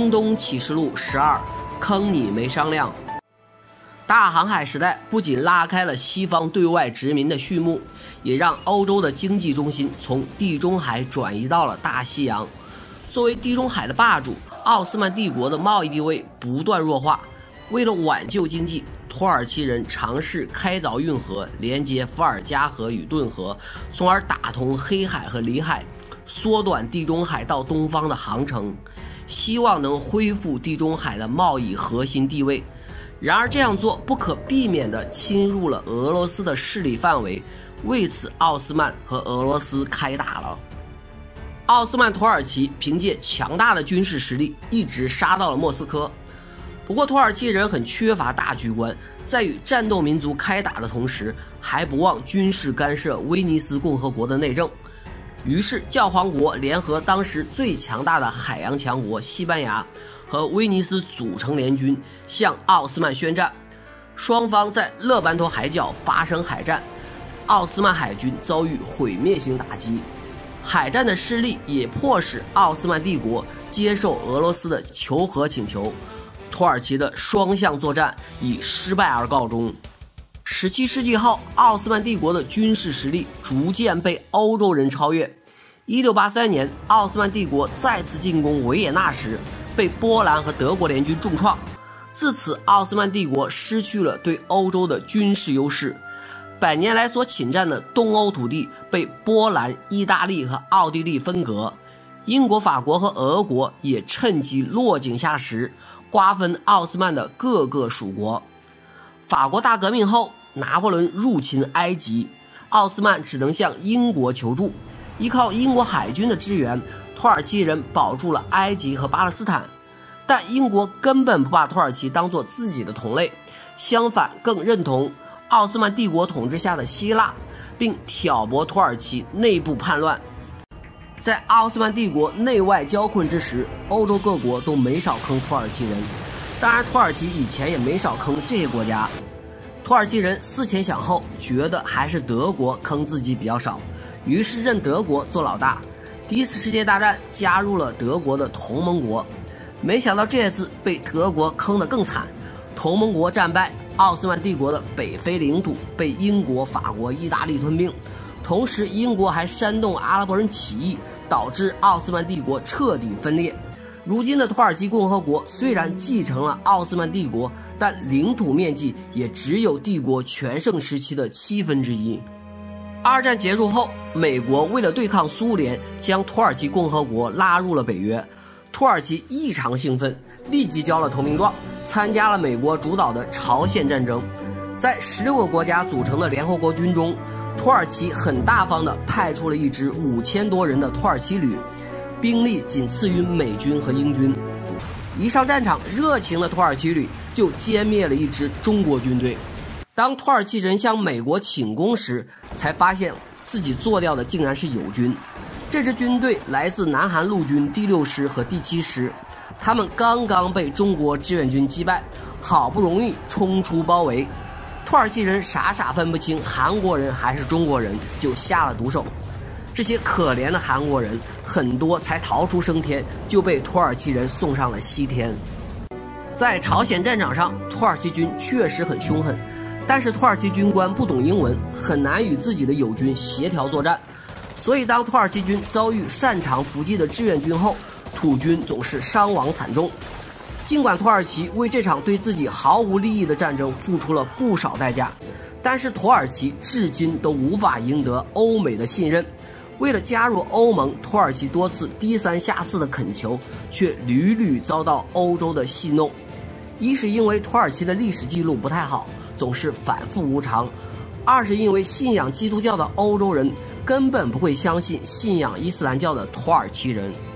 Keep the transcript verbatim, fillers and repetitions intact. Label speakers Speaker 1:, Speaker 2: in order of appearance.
Speaker 1: 中东启示录十二，坑你没商量。大航海时代不仅拉开了西方对外殖民的序幕，也让欧洲的经济中心从地中海转移到了大西洋。作为地中海的霸主，奥斯曼帝国的贸易地位不断弱化。为了挽救经济，土耳其人尝试开凿运河，连接伏尔加河与顿河，从而打通黑海和里海，缩短地中海到东方的航程，希望能恢复地中海的贸易核心地位。然而这样做不可避免地侵入了俄罗斯的势力范围，为此奥斯曼和俄罗斯开打了。奥斯曼土耳其凭借强大的军事实力一直杀到了莫斯科。不过土耳其人很缺乏大局观，在与战斗民族开打的同时，还不忘军事干涉威尼斯共和国的内政。于是教皇国联合当时最强大的海洋强国西班牙和威尼斯组成联军，向奥斯曼宣战。双方在勒班托海角发生海战，奥斯曼海军遭遇毁灭性打击。海战的失利也迫使奥斯曼帝国接受俄罗斯的求和请求，土耳其的双向作战以失败而告终。十七世纪后，奥斯曼帝国的军事实力逐渐被欧洲人超越。一六八三年，奥斯曼帝国再次进攻维也纳时，被波兰和德国联军重创。自此，奥斯曼帝国失去了对欧洲的军事优势。百年来所侵占的东欧土地被波兰、意大利和奥地利分割，英国、法国和俄国也趁机落井下石，瓜分奥斯曼的各个属国。法国大革命后，拿破仑入侵埃及，奥斯曼只能向英国求助。依靠英国海军的支援，土耳其人保住了埃及和巴勒斯坦。但英国根本不把土耳其当作自己的同类，相反更认同奥斯曼帝国统治下的希腊，并挑拨土耳其内部叛乱。在奥斯曼帝国内外交困之时，欧洲各国都没少坑土耳其人，当然土耳其以前也没少坑这些国家。土耳其人思前想后，觉得还是德国坑自己比较少，于是认德国做老大。第一次世界大战加入了德国的同盟国，没想到这次被德国坑得更惨，同盟国战败，奥斯曼帝国的北非领土被英国、法国、意大利吞并，同时英国还煽动阿拉伯人起义，导致奥斯曼帝国彻底分裂。如今的土耳其共和国虽然继承了奥斯曼帝国，但领土面积也只有帝国全盛时期的七分之一。二战结束后，美国为了对抗苏联，将土耳其共和国拉入了北约。土耳其异常兴奋，立即交了投名状，参加了美国主导的朝鲜战争。在十六个国家组成的联合国军中，土耳其很大方地派出了一支五千多人的土耳其旅，兵力仅次于美军和英军。一上战场，热情的土耳其旅就歼灭了一支中国军队。当土耳其人向美国请功时，才发现自己做掉的竟然是友军。这支军队来自南韩陆军第六师和第七师，他们刚刚被中国志愿军击败，好不容易冲出包围。土耳其人傻傻分不清韩国人还是中国人，就下了毒手。这些可怜的韩国人很多才逃出升天，就被土耳其人送上了西天。在朝鲜战场上，土耳其军确实很凶狠，但是土耳其军官不懂英文，很难与自己的友军协调作战。所以当土耳其军遭遇擅长伏击的志愿军后，土军总是伤亡惨重。尽管土耳其为这场对自己毫无利益的战争付出了不少代价，但是土耳其至今都无法赢得欧美的信任。为了加入欧盟，土耳其多次低三下四的恳求，却屡屡遭到欧洲的戏弄。一是因为土耳其的历史记录不太好，总是反复无常；二是因为信仰基督教的欧洲人根本不会相信信仰伊斯兰教的土耳其人。